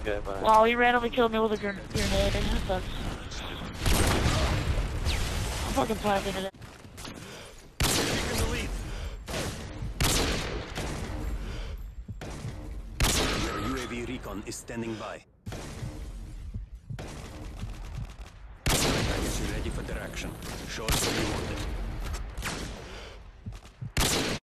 Okay, bye. Wow, he randomly killed me with a grenade. That sucks. I'm fucking planting it. Taking the lead. Your UAV recon is standing by. Package ready for direction. Show us where you want it.